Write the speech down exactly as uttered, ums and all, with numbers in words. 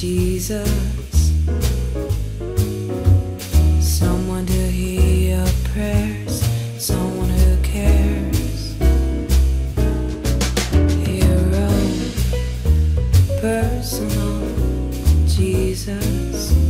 Jesus, someone to hear your prayers, someone who cares. Hero, personal Jesus.